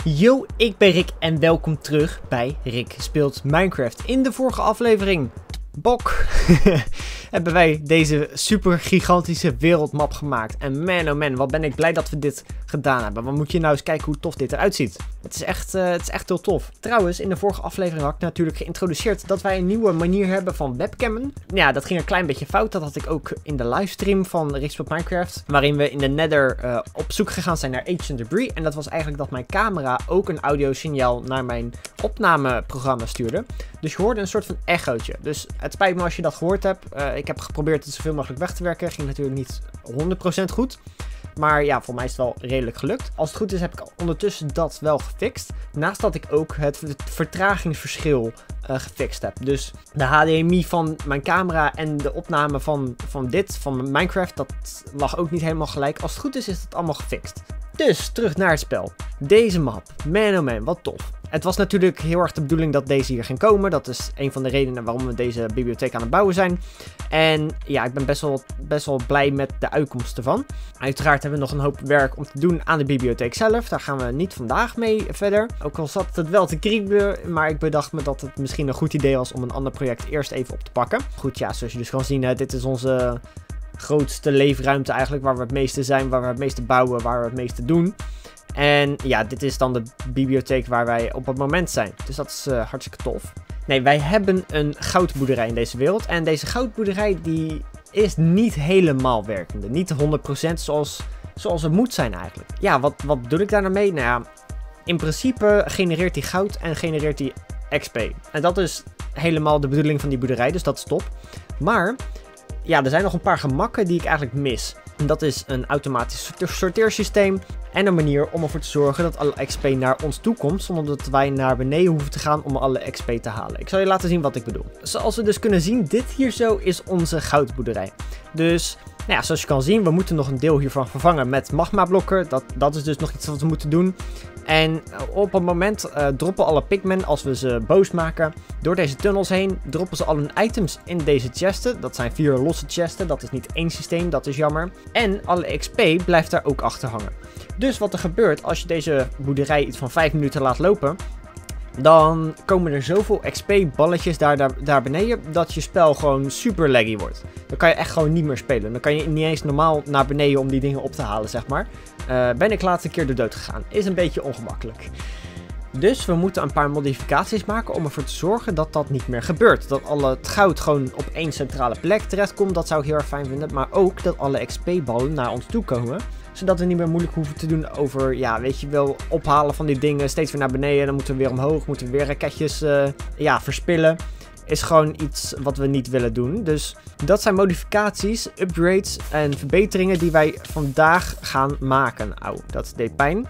Yo, ik ben Rick en welkom terug bij Rick Speelt Minecraft. In de vorige aflevering, Bok, hebben wij deze super gigantische wereldmap gemaakt. En man oh man, wat ben ik blij dat we dit gedaan hebben. Want moet je nou eens kijken hoe tof dit eruit ziet. Het is echt heel tof. Trouwens, in de vorige aflevering had ik natuurlijk geïntroduceerd dat wij een nieuwe manier hebben van webcammen. Ja, dat ging een klein beetje fout. Dat had ik ook in de livestream van Rick Speelt Minecraft. Waarin we in de Nether op zoek gegaan zijn naar Ancient Debris. En dat was eigenlijk dat mijn camera ook een audiosignaal naar mijn opnameprogramma stuurde. Dus je hoorde een soort van echootje. Dus het spijt me als je dat gehoord hebt. Ik heb geprobeerd het zoveel mogelijk weg te werken. Ging natuurlijk niet 100% goed. Maar ja, voor mij is het wel redelijk gelukt. Als het goed is heb ik ondertussen dat wel gefixt. Naast dat ik ook het vertragingsverschil gefixt heb. Dus de HDMI van mijn camera en de opname van Minecraft, dat lag ook niet helemaal gelijk. Als het goed is, is het allemaal gefixt. Dus, terug naar het spel. Deze map. Man oh man, wat tof. Het was natuurlijk heel erg de bedoeling dat deze hier ging komen. Dat is een van de redenen waarom we deze bibliotheek aan het bouwen zijn. En ja, ik ben best wel blij met de uitkomst ervan. Uiteraard hebben we nog een hoop werk om te doen aan de bibliotheek zelf. Daar gaan we niet vandaag mee verder. Ook al zat het wel te kriebelen, maar ik bedacht me dat het misschien een goed idee was om een ander project eerst even op te pakken. Goed, ja, zoals je dus kan zien, dit is onze grootste leefruimte eigenlijk, waar we het meeste zijn, waar we het meeste bouwen, waar we het meeste doen. En ja, dit is dan de bibliotheek waar wij op het moment zijn. Dus dat is hartstikke tof. Nee, wij hebben een goudboerderij in deze wereld. En deze goudboerderij die is niet helemaal werkende. Niet 100% zoals het moet zijn eigenlijk. Ja, wat bedoel ik daar nou mee? Nou ja, in principe genereert hij goud en genereert hij XP. En dat is helemaal de bedoeling van die boerderij, dus dat is top. Maar ja, er zijn nog een paar gemakken die ik eigenlijk mis. En dat is een automatisch sorteersysteem en een manier om ervoor te zorgen dat alle XP naar ons toe komt, zonder dat wij naar beneden hoeven te gaan om alle XP te halen. Ik zal je laten zien wat ik bedoel. Zoals we dus kunnen zien, dit hier zo is onze goudboerderij. Dus nou ja, zoals je kan zien, we moeten nog een deel hiervan vervangen met magmablokken. Dat is dus nog iets wat we moeten doen. En op het moment droppen alle pigmen, als we ze boos maken, door deze tunnels heen, droppen ze al hun items in deze chesten. Dat zijn 4 losse chesten, dat is niet één systeem, dat is jammer. En alle XP blijft daar ook achter hangen. Dus wat er gebeurt als je deze boerderij iets van 5 minuten laat lopen, dan komen er zoveel XP-balletjes daar beneden dat je spel gewoon super laggy wordt. Dan kan je echt gewoon niet meer spelen. Dan kan je niet eens normaal naar beneden om die dingen op te halen, zeg maar. Ben ik laatste keer de dood gegaan. Is een beetje ongemakkelijk. Dus we moeten een paar modificaties maken om ervoor te zorgen dat dat niet meer gebeurt. Dat alle het goud gewoon op één centrale plek terechtkomt. Dat zou ik heel erg fijn vinden. Maar ook dat alle XP-ballen naar ons toe komen. Zodat we niet meer moeilijk hoeven te doen over, ja, weet je wel, ophalen van die dingen. Steeds weer naar beneden. Dan moeten we weer omhoog. Moeten we weer raketjes verspillen. Is gewoon iets wat we niet willen doen. Dus dat zijn modificaties, upgrades en verbeteringen die wij vandaag gaan maken. Auw, dat deed pijn.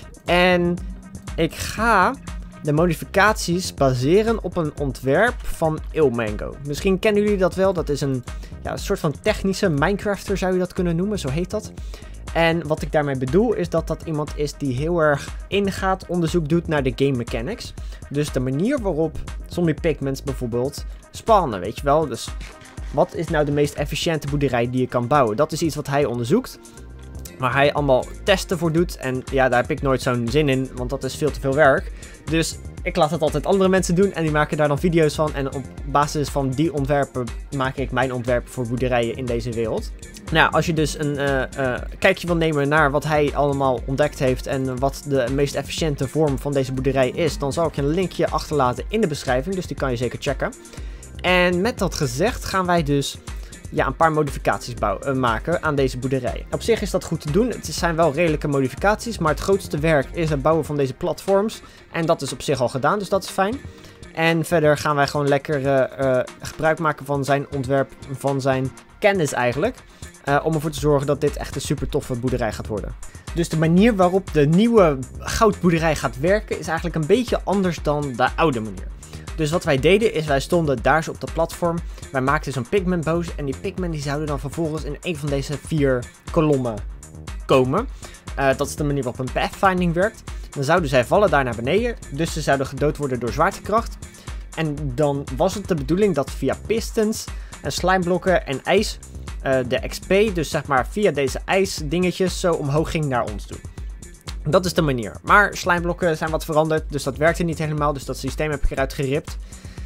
En ik ga de modificaties baseren op een ontwerp van Ilmango. Misschien kennen jullie dat wel. Dat is een soort van technische Minecrafter zou je dat kunnen noemen. Zo heet dat. En wat ik daarmee bedoel is dat dat iemand is die heel erg ingaat, onderzoek doet naar de game mechanics. Dus de manier waarop zombie pigments bijvoorbeeld spawnen, weet je wel. Dus wat is nou de meest efficiënte boerderij die je kan bouwen? Dat is iets wat hij onderzoekt. Waar hij allemaal testen voor doet. En ja, daar heb ik nooit zo'n zin in, want dat is veel te veel werk. Dus ik laat het altijd andere mensen doen en die maken daar dan video's van. En op basis van die ontwerpen maak ik mijn ontwerpen voor boerderijen in deze wereld. Nou, als je dus een kijkje wil nemen naar wat hij allemaal ontdekt heeft en wat de meest efficiënte vorm van deze boerderij is, dan zal ik je een linkje achterlaten in de beschrijving, dus die kan je zeker checken. En met dat gezegd gaan wij dus een paar modificaties maken aan deze boerderij. Op zich is dat goed te doen. Het zijn wel redelijke modificaties, maar het grootste werk is het bouwen van deze platforms. En dat is op zich al gedaan, dus dat is fijn. En verder gaan wij gewoon lekker gebruik maken van zijn ontwerp, van zijn kennis eigenlijk. Om ervoor te zorgen dat dit echt een super toffe boerderij gaat worden. Dus de manier waarop de nieuwe goudboerderij gaat werken is eigenlijk een beetje anders dan de oude manier. Dus wat wij deden is, wij stonden daar zo op de platform. Wij maakten zo'n pigman boos. En die pigmen die zouden dan vervolgens in een van deze 4 kolommen komen. Dat is de manier waarop een pathfinding werkt. Dan zouden zij vallen daar naar beneden. Dus ze zouden gedood worden door zwaartekracht. En dan was het de bedoeling dat via pistons en slijmblokken en ijs de XP, dus zeg maar via deze ijsdingetjes, zo omhoog ging naar ons toe. Dat is de manier. Maar slijmblokken zijn wat veranderd, dus dat werkte niet helemaal. Dus dat systeem heb ik eruit geript.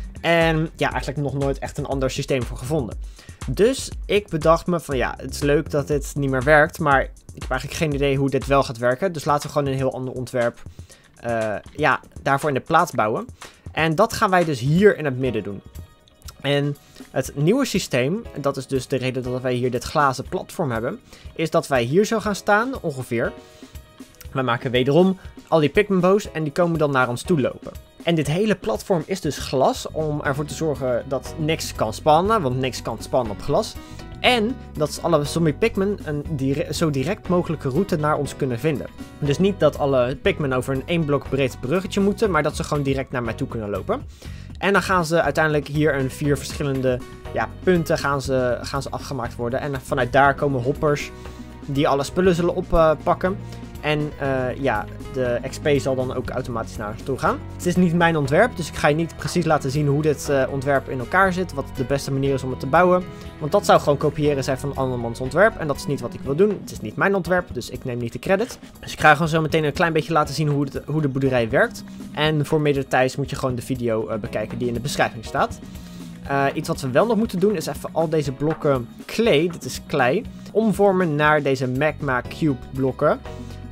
En ja, eigenlijk nog nooit echt een ander systeem voor gevonden. Dus ik bedacht me van ja, het is leuk dat dit niet meer werkt, maar ik heb eigenlijk geen idee hoe dit wel gaat werken. Dus laten we gewoon een heel ander ontwerp daarvoor in de plaats bouwen. En dat gaan wij dus hier in het midden doen. En het nieuwe systeem, en dat is dus de reden dat wij hier dit glazen platform hebben, is dat wij hier zo gaan staan, ongeveer. Wij maken wederom al die Pikmin-bows en die komen dan naar ons toe lopen. En dit hele platform is dus glas om ervoor te zorgen dat niks kan spannen, want niks kan spannen op glas. En dat alle zombie Pikmin een zo direct mogelijke route naar ons kunnen vinden. Dus niet dat alle Pikmin over een 1 blok breed bruggetje moeten, maar dat ze gewoon direct naar mij toe kunnen lopen. En dan gaan ze uiteindelijk hier een 4 verschillende punten gaan ze afgemaakt worden. En vanuit daar komen hoppers die alle spullen zullen oppakken. En de XP zal dan ook automatisch naar ons toe gaan. Het is niet mijn ontwerp, dus ik ga je niet precies laten zien hoe dit ontwerp in elkaar zit. Wat de beste manier is om het te bouwen. Want dat zou gewoon kopiëren zijn van andermans ontwerp. En dat is niet wat ik wil doen. Het is niet mijn ontwerp, dus ik neem niet de credit. Dus ik ga gewoon zo meteen een klein beetje laten zien hoe de boerderij werkt. En voor meer details moet je gewoon de video bekijken die in de beschrijving staat. Iets wat we wel nog moeten doen is even al deze blokken clay, dit is klei, omvormen naar deze magma cube blokken.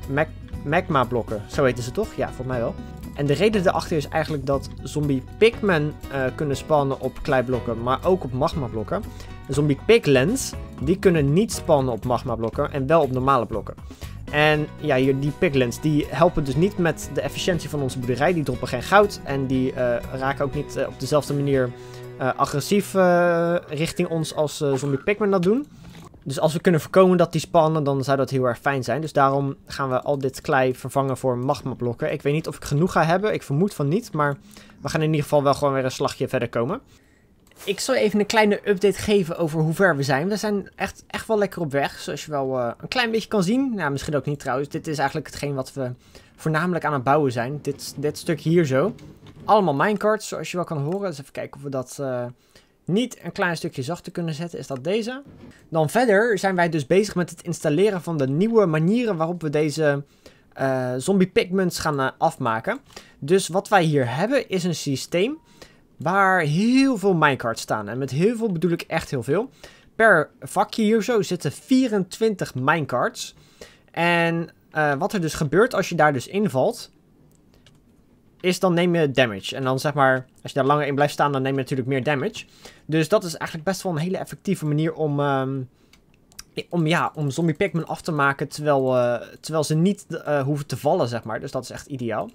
Magma blokken, zo heten ze toch? Ja, volgens mij wel. En de reden daarachter is eigenlijk dat zombie Pikmin kunnen spannen op kleiblokken, maar ook op magma blokken. De zombie Piglins, die kunnen niet spannen op magma blokken en wel op normale blokken. En ja, hier, die Piglins, die helpen dus niet met de efficiëntie van onze boerderij. Die droppen geen goud en die raken ook niet op dezelfde manier agressief richting ons als zombie Pikmin dat doen. Dus als we kunnen voorkomen dat die spannen, dan zou dat heel erg fijn zijn. Dus daarom gaan we al dit klei vervangen voor magma blokken. Ik weet niet of ik genoeg ga hebben. Ik vermoed van niet, maar we gaan in ieder geval wel gewoon weer een slagje verder komen. Ik zal even een kleine update geven over hoe ver we zijn. We zijn echt wel lekker op weg, zoals je wel een klein beetje kan zien. Nou, misschien ook niet trouwens. Dit is eigenlijk hetgeen wat we voornamelijk aan het bouwen zijn. Dit stuk hier zo. Allemaal minecarts, zoals je wel kan horen. Dus even kijken of we dat niet een klein stukje zachter kunnen zetten. Is dat deze? Dan verder zijn wij dus bezig met het installeren van de nieuwe manieren waarop we deze zombie Pikmins gaan afmaken. Dus wat wij hier hebben is een systeem waar heel veel minecarts staan. En met heel veel bedoel ik echt heel veel. Per vakje hier zo zitten 24 minecarts. En wat er dus gebeurt als je daar dus invalt, is dan neem je damage. En dan zeg maar, als je daar langer in blijft staan, dan neem je natuurlijk meer damage. Dus dat is eigenlijk best wel een hele effectieve manier om zombie Pikmin af te maken terwijl ze niet hoeven te vallen, zeg maar. Dus dat is echt ideaal.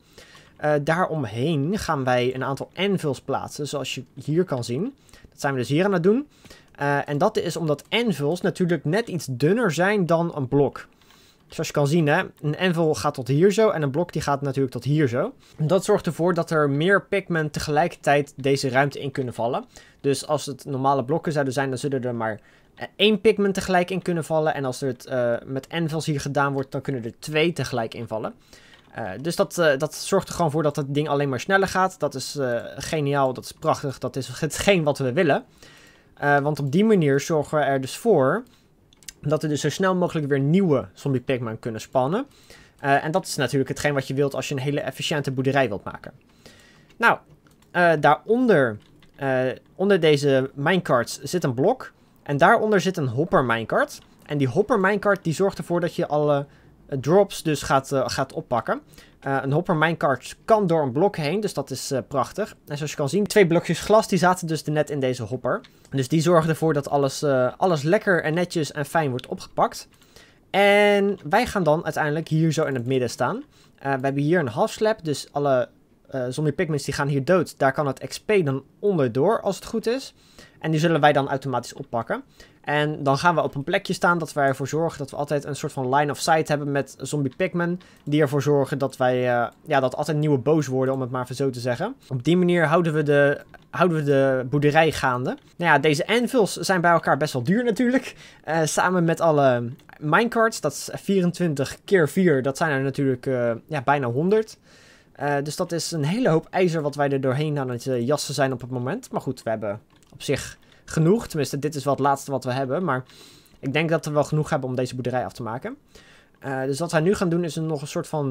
Daaromheen gaan wij een aantal anvils plaatsen, zoals je hier kan zien. Dat zijn we dus hier aan het doen. En dat is omdat anvils natuurlijk net iets dunner zijn dan een blok. Zoals je kan zien, hè, een anvil gaat tot hier zo en een blok die gaat natuurlijk tot hier zo. Dat zorgt ervoor dat er meer Pikmin tegelijkertijd deze ruimte in kunnen vallen. Dus als het normale blokken zouden zijn, dan zullen er maar 1 Pikmin tegelijk in kunnen vallen. En als het met anvils hier gedaan wordt, dan kunnen er 2 tegelijk invallen. Dus dat zorgt er gewoon voor dat het ding alleen maar sneller gaat. Dat is geniaal, dat is prachtig, dat is hetgeen wat we willen. Want op die manier zorgen we er dus voor dat er dus zo snel mogelijk weer nieuwe zombie Pikmin kunnen spannen. En dat is natuurlijk hetgeen wat je wilt als je een hele efficiënte boerderij wilt maken. Nou, daaronder, onder deze minecarts zit een blok. En daaronder zit een hopper minecart. En die hopper minecart die zorgt ervoor dat je alle drops dus gaat oppakken. Een hopper minecart kan door een blok heen, dus dat is prachtig. En zoals je kan zien, 2 blokjes glas die zaten dus net in deze hopper. Dus die zorgen ervoor dat alles lekker en netjes en fijn wordt opgepakt. En wij gaan dan uiteindelijk hier zo in het midden staan. We hebben hier een half slab, dus alle zombie Pikmins die gaan hier dood. Daar kan het XP dan onderdoor als het goed is. En die zullen wij dan automatisch oppakken. En dan gaan we op een plekje staan dat wij ervoor zorgen dat we altijd een soort van line of sight hebben met zombie Pikmin. Die ervoor zorgen dat wij, dat altijd nieuwe boos worden, om het maar even zo te zeggen. Op die manier houden we de boerderij gaande. Nou ja, deze anvils zijn bij elkaar best wel duur natuurlijk. Samen met alle minecarts, dat is 24 keer 4, dat zijn er natuurlijk bijna 100. Dus dat is een hele hoop ijzer wat wij er doorheen aan het jassen zijn op het moment. Maar goed, we hebben op zich genoeg. Tenminste, dit is wel het laatste wat we hebben. Maar ik denk dat we wel genoeg hebben om deze boerderij af te maken. Dus wat wij nu gaan doen is nog een soort van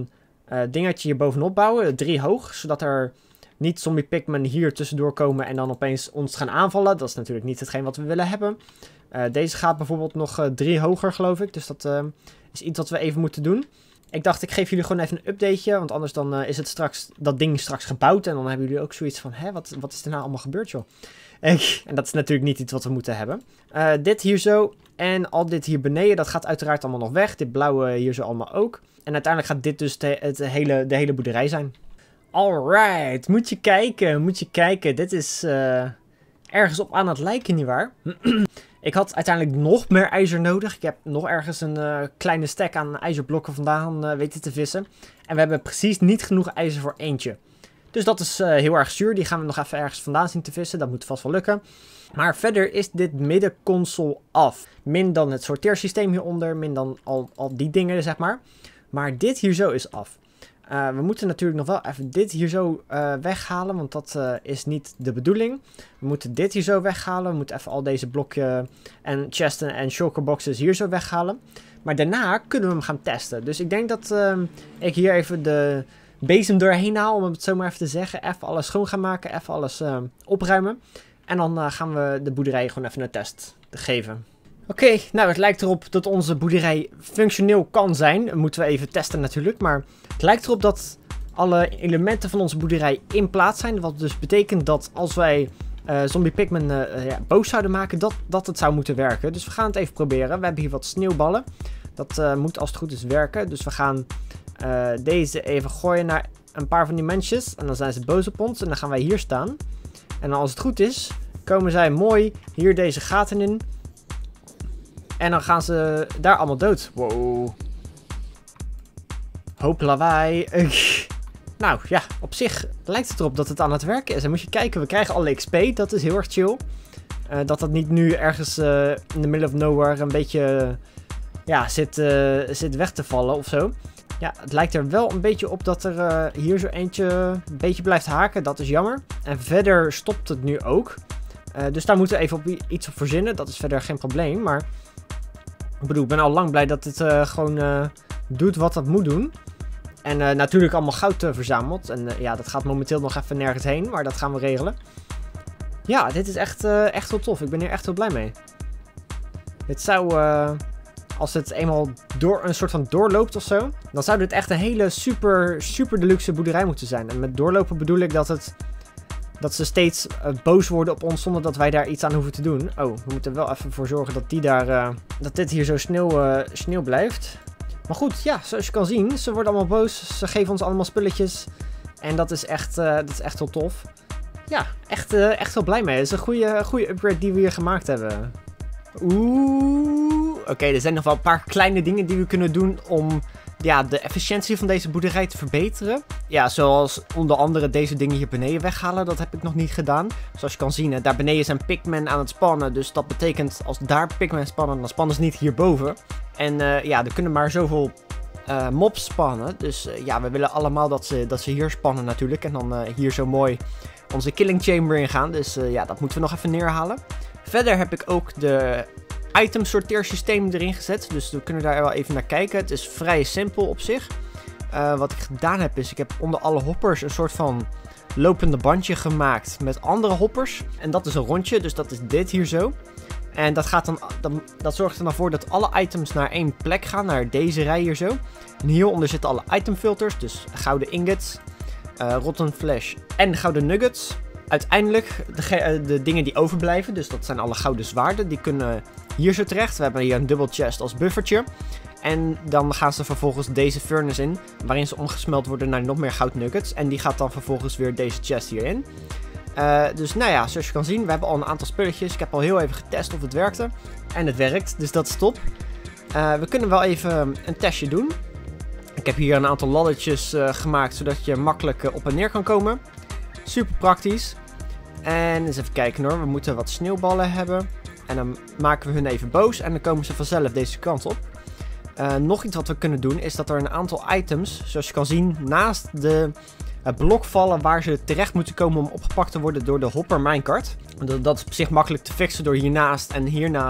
dingetje hier bovenop bouwen. 3 hoog, zodat er niet zombie pigmen hier tussendoor komen en dan opeens ons gaan aanvallen. Dat is natuurlijk niet hetgeen wat we willen hebben. Deze gaat bijvoorbeeld nog 3 hoger, geloof ik. Dus dat is iets wat we even moeten doen. Ik dacht, ik geef jullie gewoon even een updateje. Want anders dan is het dat ding straks gebouwd. En dan hebben jullie ook zoiets van, hè, wat is er nou allemaal gebeurd, joh? En dat is natuurlijk niet iets wat we moeten hebben. Dit hier zo en al dit hier beneden, dat gaat uiteraard allemaal nog weg. Dit blauwe hier zo allemaal ook. En uiteindelijk gaat dit dus de hele boerderij zijn. Alright, moet je kijken. Dit is ergens op aan het lijken, nietwaar? Ik had uiteindelijk nog meer ijzer nodig. Ik heb nog ergens een kleine stack aan ijzerblokken vandaan weten te vissen. En we hebben precies niet genoeg ijzer voor eentje. Dus dat is heel erg zuur. Die gaan we nog even ergens vandaan zien te vissen. Dat moet vast wel lukken. Maar verder is dit middenconsole af. Min dan het sorteersysteem hieronder. Min dan al die dingen, zeg maar. Maar dit hier zo is af. We moeten natuurlijk nog wel even dit hier zo weghalen, want dat is niet de bedoeling. We moeten dit hier zo weghalen. We moeten even al deze blokken en chesten en shulkerboxes hier zo weghalen. Maar daarna kunnen we hem gaan testen. Dus ik denk dat ik hier even de bezem doorheen haal, om het zo maar even te zeggen. Even alles schoon gaan maken, even alles opruimen. En dan gaan we de boerderij gewoon even een test geven. Oké, nou het lijkt erop dat onze boerderij functioneel kan zijn. Dat moeten we even testen natuurlijk, maar het lijkt erop dat alle elementen van onze boerderij in plaats zijn. Wat dus betekent dat als wij zombie pigmen boos zouden maken, dat het zou moeten werken. Dus we gaan het even proberen. We hebben hier wat sneeuwballen. Dat moet als het goed is werken. Dus we gaan deze even gooien naar een paar van die mensjes. En dan zijn ze boos op ons en dan gaan wij hier staan. En als het goed is, komen zij mooi hier deze gaten in. En dan gaan ze daar allemaal dood. Wow. Hoop lawaai. Nou ja, op zich lijkt het erop dat het aan het werken is. En moet je kijken, we krijgen alle XP. Dat is heel erg chill. Dat niet nu ergens in the middle of nowhere een beetje zit weg te vallen of zo. Ja, het lijkt er wel een beetje op dat er hier zo eentje een beetje blijft haken. Dat is jammer. En verder stopt het nu ook. Dus daar moeten we even iets op verzinnen. Dat is verder geen probleem. Maar ik ben al lang blij dat het gewoon doet wat het moet doen. En natuurlijk allemaal goud verzameld. En ja, dat gaat momenteel nog even nergens heen. Maar dat gaan we regelen. Ja, dit is echt heel tof. Ik ben hier echt heel blij mee. Dit zou, als het eenmaal door een soort van doorloopt of zo, dan zou dit echt een hele super deluxe boerderij moeten zijn. En met doorlopen bedoel ik dat ze steeds boos worden op ons zonder dat wij daar iets aan hoeven te doen. Oh, we moeten er wel even voor zorgen dat dit hier zo sneeuw blijft. Maar goed, ja, zoals je kan zien, ze worden allemaal boos. Ze geven ons allemaal spulletjes. En dat is echt heel tof. Ja, echt heel blij mee. Het is een goede upgrade die we hier gemaakt hebben. Oké, er zijn nog wel een paar kleine dingen die we kunnen doen om de efficiëntie van deze boerderij te verbeteren. Ja, zoals onder andere deze dingen hier beneden weghalen. Dat heb ik nog niet gedaan. Zoals je kan zien, daar beneden zijn pigmen aan het spannen. Dus dat betekent als daar pigmen spannen, dan spannen ze niet hierboven. En er kunnen maar zoveel mobs spannen. Dus we willen allemaal dat ze hier spannen natuurlijk. En dan hier zo mooi onze killing chamber in gaan. Dus dat moeten we nog even neerhalen. Verder heb ik ook de item sorteersysteem erin gezet. Dus we kunnen daar wel even naar kijken. Het is vrij simpel op zich. Wat ik gedaan heb is, ik heb onder alle hoppers een soort van lopende bandje gemaakt met andere hoppers. En dat is een rondje, dus dat is dit hier zo. En dat zorgt er dan voor dat alle items naar één plek gaan, naar deze rij hier zo. En hieronder zitten alle itemfilters, dus gouden ingots, rotten flesh en gouden nuggets. Uiteindelijk de dingen die overblijven, dus dat zijn alle gouden zwaarden, die kunnen hier zo terecht. We hebben hier een double chest als buffertje. En dan gaan ze vervolgens deze furnace in, waarin ze omgesmeld worden naar nog meer goud nuggets. En die gaat dan vervolgens weer deze chest hierin. Dus nou ja, zoals je kan zien, we hebben al een aantal spulletjes. Ik heb al heel even getest of het werkte. En het werkt, dus dat is top. We kunnen wel even een testje doen. Ik heb hier een aantal laddertjes gemaakt, zodat je makkelijk op en neer kan komen. Super praktisch. En eens even kijken hoor, we moeten wat sneeuwballen hebben. En dan maken we hun even boos en dan komen ze vanzelf deze kant op. Nog iets wat we kunnen doen is dat er een aantal items, zoals je kan zien, naast de blok vallen waar ze terecht moeten komen om opgepakt te worden door de hopper minecart. Dat is op zich makkelijk te fixen door hiernaast en hiernaast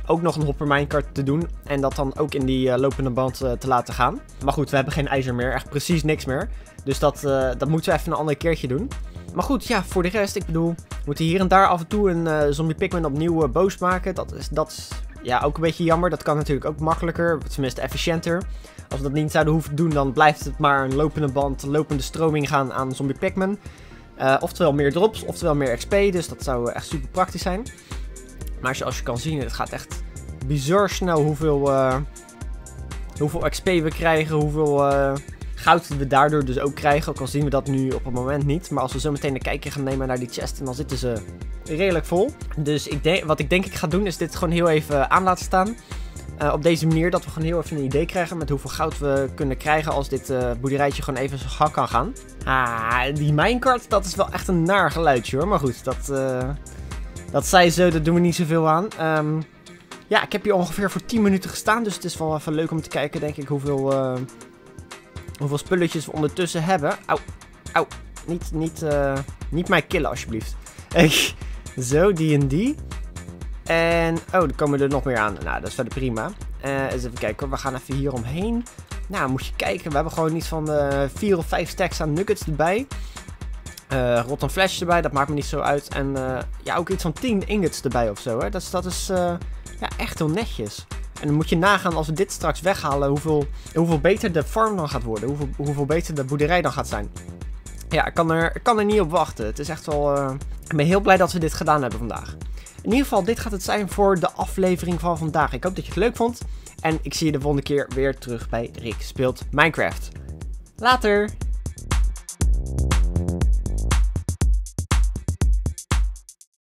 ook nog een hopper minecart te doen. En dat dan ook in die lopende band te laten gaan. Maar goed, we hebben geen ijzer meer. Echt precies niks meer. Dus dat moeten we even een ander keertje doen. Maar goed, ja, voor de rest, ik bedoel, we moeten hier en daar af en toe een zombie pigman opnieuw boos maken. Dat is ja, ook een beetje jammer. Dat kan natuurlijk ook makkelijker, tenminste efficiënter. Als we dat niet zouden hoeven te doen, dan blijft het maar een lopende band, lopende stroming gaan aan zombie pigman. Oftewel meer drops, oftewel meer XP, dus dat zou echt super praktisch zijn. Maar zoals je kan zien, het gaat echt bizar snel hoeveel XP we krijgen, hoeveel goud we daardoor dus ook krijgen. Ook al zien we dat nu op het moment niet. Maar als we zo meteen een kijkje gaan nemen naar die chesten, dan zitten ze redelijk vol. Dus wat ik denk ik ga doen, is dit gewoon heel even aan laten staan. Op deze manier dat we gewoon heel even een idee krijgen met hoeveel goud we kunnen krijgen als dit boerderijtje gewoon even zijn gang kan gaan. Die minecart, dat is wel echt een naar geluidje hoor. Maar goed, dat zij zo, dat doen we niet zoveel aan. Ja, ik heb hier ongeveer voor 10 minuten gestaan, dus het is wel even leuk om te kijken, denk ik, hoeveel spulletjes we ondertussen hebben. Auw, niet mij killen alsjeblieft. Zo, die en die. En, er komen er nog meer aan. Nou, dat is verder prima. Eens even kijken hoor, we gaan even hier omheen. Nou, moet je kijken, we hebben gewoon iets van 4 of 5 stacks aan nuggets erbij. Rotten flash erbij, dat maakt me niet zo uit. En ja, ook iets van 10 ingots erbij of zo. Hè. Dat is ja, echt heel netjes. En dan moet je nagaan als we dit straks weghalen, hoeveel beter de farm dan gaat worden. Hoeveel beter de boerderij dan gaat zijn. Ja, ik kan er niet op wachten. Het is echt wel... ik ben heel blij dat we dit gedaan hebben vandaag. In ieder geval, dit gaat het zijn voor de aflevering van vandaag. Ik hoop dat je het leuk vond. En ik zie je de volgende keer weer terug bij Rick Speelt Minecraft. Later!